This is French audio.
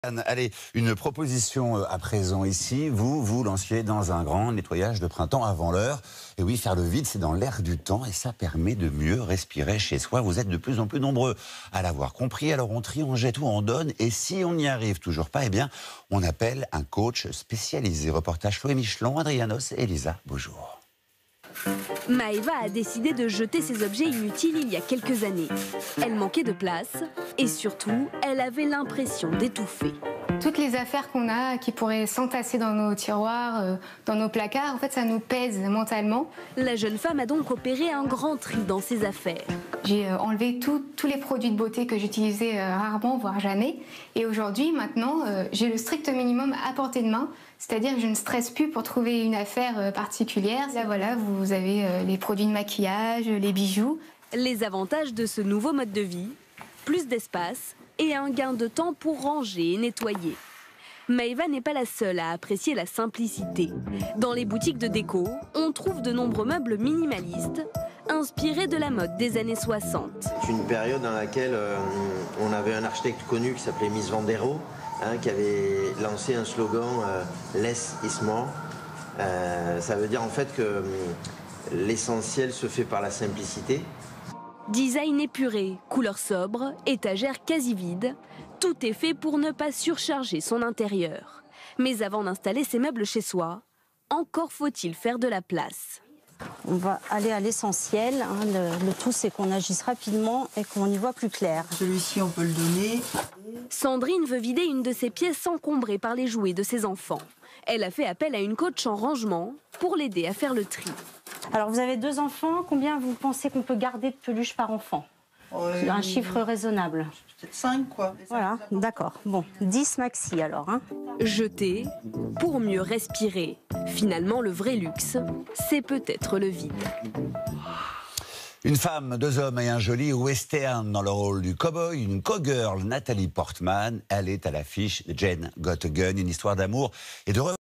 Allez, une proposition à présent ici. Vous lanciez dans un grand nettoyage de printemps avant l'heure. Et oui, faire le vide, c'est dans l'air du temps et ça permet de mieux respirer chez soi. Vous êtes de plus en plus nombreux à l'avoir compris. Alors on trie, on jette ou on donne. Et si on n'y arrive toujours pas, eh bien, on appelle un coach spécialisé. Reportage Chloé Michelon, Adrianos et Elisa. Bonjour. Maëva a décidé de jeter ses objets inutiles il y a quelques années. Elle manquait de place et surtout, elle avait l'impression d'étouffer. Toutes les affaires qu'on a qui pourraient s'entasser dans nos tiroirs, dans nos placards, en fait, ça nous pèse mentalement. La jeune femme a donc opéré un grand tri dans ses affaires. J'ai enlevé tous les produits de beauté que j'utilisais rarement, voire jamais. Et aujourd'hui, maintenant, j'ai le strict minimum à portée de main. C'est-à-dire que je ne stresse plus pour trouver une affaire particulière. Là, voilà, vous avez les produits de maquillage, les bijoux. Les avantages de ce nouveau mode de vie, plus d'espace et un gain de temps pour ranger et nettoyer. Maëva n'est pas la seule à apprécier la simplicité. Dans les boutiques de déco, on trouve de nombreux meubles minimalistes, inspirés de la mode des années 60. C'est une période dans laquelle on avait un architecte connu qui s'appelait Mies van der Rohe, qui avait lancé un slogan « Less is more ». Ça veut dire en fait que l'essentiel se fait par la simplicité. Design épuré, couleurs sobres, étagères quasi vides, tout est fait pour ne pas surcharger son intérieur. Mais avant d'installer ses meubles chez soi, encore faut-il faire de la place. On va aller à l'essentiel. Le tout, c'est qu'on agisse rapidement et qu'on y voit plus clair. Celui-ci, on peut le donner. Sandrine veut vider une de ses pièces encombrées par les jouets de ses enfants. Elle a fait appel à une coach en rangement pour l'aider à faire le tri. Alors, vous avez 2 enfants. Combien vous pensez qu'on peut garder de peluches par enfant? Un chiffre raisonnable. Peut-être 5, quoi. Voilà, d'accord. Bon, 10 maxi alors. Jeter pour mieux respirer. Finalement, le vrai luxe, c'est peut-être le vide. Une femme, 2 hommes et un joli western dans le rôle du cow-boy, une cowgirl, Nathalie Portman. Elle est à l'affiche de Jane Got a Gun, une histoire d'amour et de